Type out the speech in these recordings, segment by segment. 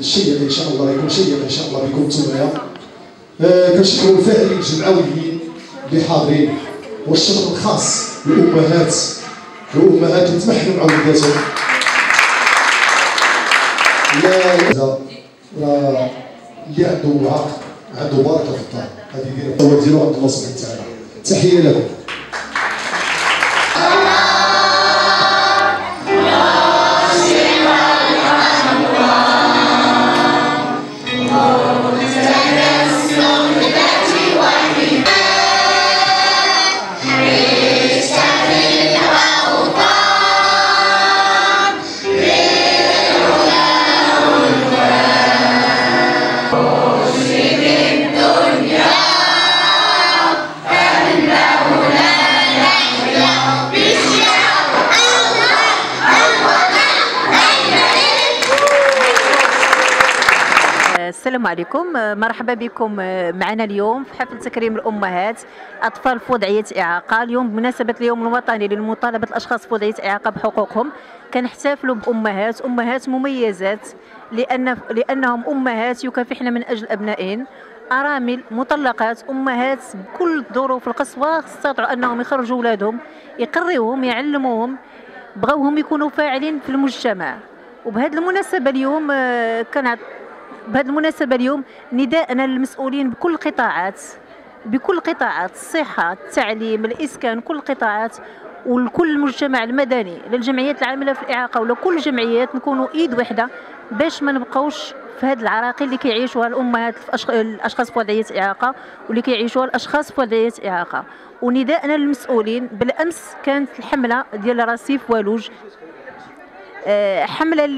شيق ان شاء الله، يكون شيق ان شاء الله بكم نتوما. كنشكروا الفاعلين الجمعويين اللي حاضرين، والشكر الخاص للامهات اللي تمحنوا مع وليداتهم. اللي عنده عقل عنده بركه في الدار، هذه ديالو عند الله سبحانه وتعالى. تحيه لكم. السلام عليكم، مرحبا بكم معنا اليوم في حفل تكريم الامهات اطفال في وضعيه اعاقه. اليوم بمناسبه اليوم الوطني لمطالبه الاشخاص في وضعيه اعاقه بحقوقهم، كنحتفلوا امهات مميزات، لانهم امهات يكافحن من اجل ابنائهن، ارامل، مطلقات، امهات بكل الظروف القسوه استطاعوا انهم يخرجوا اولادهم، يقريوهم، يعلموهم، بغاوهم يكونوا فاعلين في المجتمع. وبهذه المناسبه اليوم نداءنا للمسؤولين بكل قطاعات الصحة، التعليم، الإسكان، كل القطاعات، ولكل المجتمع المدني، للجمعيات العاملة في الإعاقة ولكل الجمعيات، نكونوا إيد وحدة باش ما نبقاوش في هذه العراقيل اللي كيعيشوها الأمهات الأشخاص في وضعية إعاقة واللي كيعيشوها الأشخاص في وضعية إعاقة. ونداءنا للمسؤولين، بالأمس كانت الحملة ديال رصيف والوج، حملة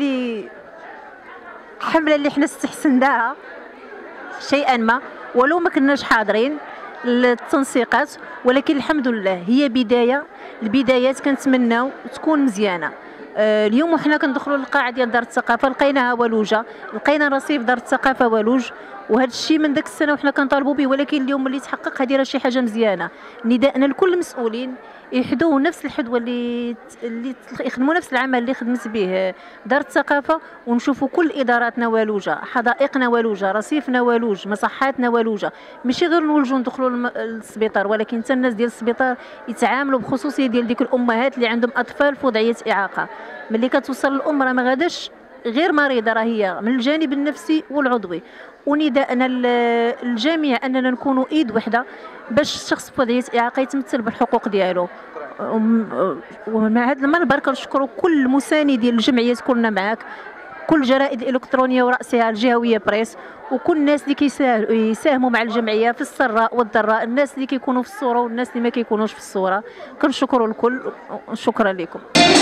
اللي حنا استحسناها شيئا ما، ولو ما كناش حاضرين التنسيقات، ولكن الحمد لله هي بدايه. البدايات كنتمناو تكون مزيانه. اليوم وحنا كندخلوا للقاعه ديال دار الثقافه لقيناها ولوجه، لقينا رصيف دار الثقافه ولوج، وهذا الشيء من داك السنه وحنا كنطالبوا به، ولكن اليوم اللي تحقق هذه راه شي حاجه مزيانه. نداءنا لكل المسؤولين يحدوا نفس الحدوه اللي يخدموا نفس العمل اللي خدمت به دار الثقافه، ونشوفوا كل اداراتنا ولوجه، حدائقنا ولوجه، رصيفنا ولوج، مصحاتنا ولوجه، ماشي غير نولجوا ندخلوا للسبيطار، ولكن حتى الناس ديال السبيطار يتعاملوا بخصوصيه ديال ديك الامهات اللي عندهم اطفال في وضعيه اعاقه. ملي كتوصل الام راه ما غاداش غير مريضه، راه هي من الجانب النفسي والعضوي. ونداءنا للجميع اننا نكونوا ايد وحده باش الشخص في وضعيه اعاقه يتمثل بالحقوق ديالو. ومع هذا المنبر كنشكروا كل مساندي الجمعيات، كلنا معاك، كل الجرائد الالكترونيه وراسها الجهويه بريس، وكل الناس اللي يساهموا مع الجمعيه في السراء والضراء، الناس اللي كيكونوا في الصوره والناس اللي ما كيكونوش في الصوره، كنشكروا الكل. شكرا لكم.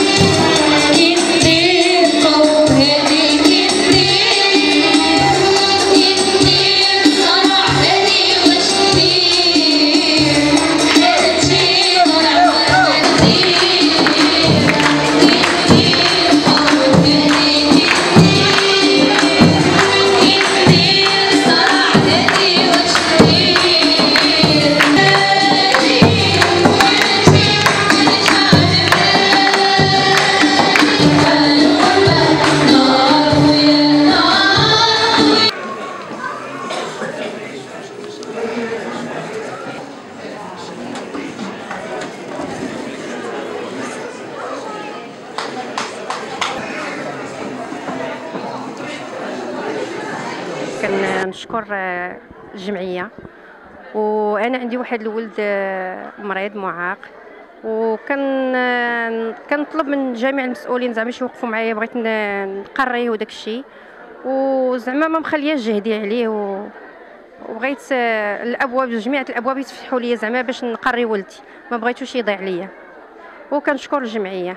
كنشكر الجمعيه، وانا عندي واحد الولد مريض معاق، كنطلب من جميع المسؤولين زعما باش يوقفوا معايا، بغيت نقريه وداك الشيء، وزعما ما مخلياش جهدي عليه، وبغيت الابواب، جميع الابواب يتفتحوا لي زعما باش نقري ولدي، ما بغيتوش يضيع ليا، وكنشكر الجمعيه.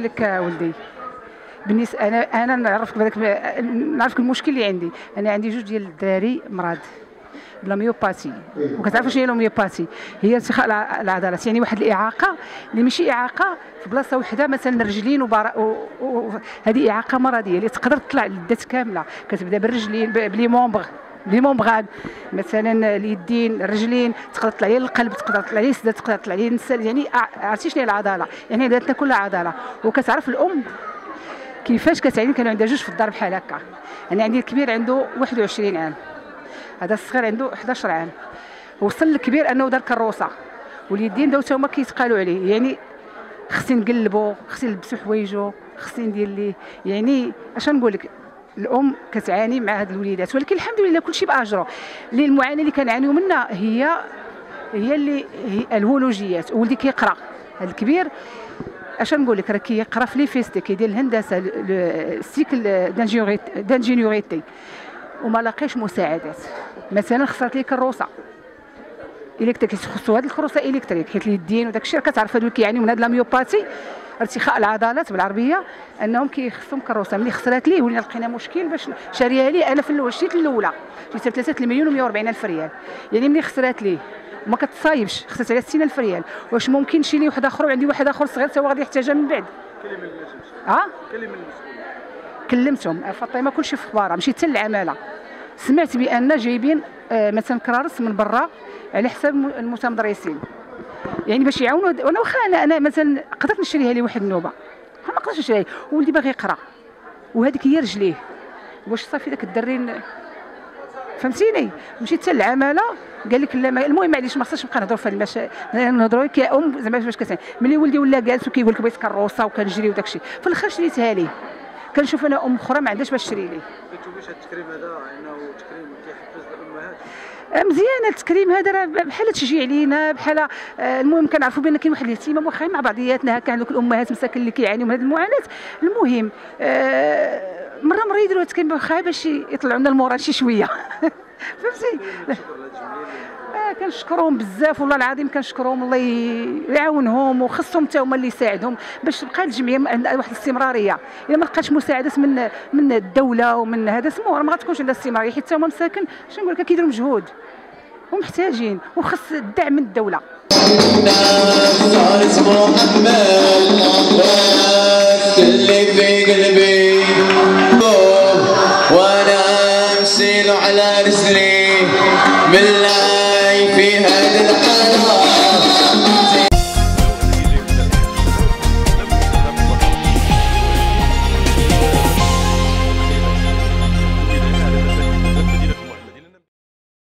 نقول لك ولدي، بالنسبه انا نعرفك المشكل اللي عندي. انا عندي جوج ديال الدراري مرض بلا ميوباتي، وكتعرفوا شنو هي الميوباتي؟ هي ارتخاء العضلات، يعني واحد الاعاقه اللي ماشي اعاقه في بلاصه وحده، مثلا الرجلين هذه اعاقه مرضيه اللي تقدر تطلع للذات كامله، كتبدا بالرجلين بلي مومبغان، مثلا اليدين الرجلين، تقدر تطلع ليه القلب، تقدر تطلع ليه السداد، تقدر تطلع ليه النسل، يعني عرفتي شنو هي العضله؟ يعني ذاتنا كلها عضله. وكتعرف الام كيفاش كتعين. كانوا عندها جوج في الدار بحال هكا. انا عندي الكبير عنده 21 عام، هذا الصغير عنده 11 عام. وصل الكبير انه دار كروسه، واليدين داو تا هما كيتقالوا عليه، يعني خصني نقلبو، خصني نلبسو حوايجو، خصني ندير ليه، يعني اش نقول لك، الام كتعاني مع هاد الوليدات. ولكن الحمد لله كلشي باجره. اللي المعاناه اللي كنعانيو منها هي اللي هي الهولوجيات. ولدي كيقرا، هاد الكبير اش نقول لك، راه كيقرا في لي فيستي، كيدير الهندسه السيكل دانجينيوريتي، وما لاقيش مساعدات. مثلا خسرت لي كروسه الكتريك، خصو هاد الكروسه الكتريك، حيت اليدين وداك الشيء كتعرف هادو كيعانيو من هاد لاميوباتي، ارتخاء العضلات بالعربيه، انهم كيخصهم كروسه. ملي خسرات ليه ولينا لقينا مشكل باش شاريها ليه. انا في الاول شريت الاولى، شريتها ب 3 مليون و140 الف ريال، يعني ملي خسرات ليه وما كتصايبش، خسرت عليها 60 الف ريال. واش ممكن نشري ليه واحد اخر وعندي واحد اخر صغير حتى هو غادي يحتاجها من بعد؟ كلمتهم فاطمه كلشي في اخبارها، مشيت حتى للعماله، سمعت بان جايبين مثلا كرارس من برا على حساب المتمدرسين، يعني باش يعاونوا. وانا واخا انا مثلا قدرت نشريها لي واحد النوبه، ما قدرتش نشريها، ولدي باغي يقرا وهذيك هي رجليه، واش صافي داك الدري فهمتيني. مشيت حتى للعماله، قال لك لا. المهم معليش ما خصناش نبقى نهضروا في هذا نهضروا كأم زعما باش كتعني. ملي ولدي ولا جالس وكيقول لك بغيت كروسه وكنجري وداك الشيء، في الاخر شريتها ليه. كنشوف انا ام اخرى ما عندهاش باش تشري ليه. كتشوفيش هذا التكريم هذا انه تكريم كيحفز الامهات؟ مزيان التكريم هذا، راه بحال تشجيع لينا، بحال المهم كنعرفوا بان كاين واحد الاهتمام واخا مع بعضياتنا هكا عند الامهات مساكن اللي كيعانيوا من هذه المعاناه. المهم مره يديروا التكريم واخا باش يطلعوا لنا المورال شي شويه فهمتي. كنشكرهم بزاف والله العظيم، كنشكرهم الله يعاونهم، وخصهم حتى هما اللي يساعدهم باش تبقى الجمعيه عندها واحد الاستمراريه. الا ما لقاتش مساعدات من الدوله ومن هذا سمو راه ما غتكونش عندها استمراريه، حيت حتى هما مساكن اش نقول لك كيديروا مجهود ومحتاجين، وخص الدعم من الدوله. اللي في قلبي وانا امشي على رجلي من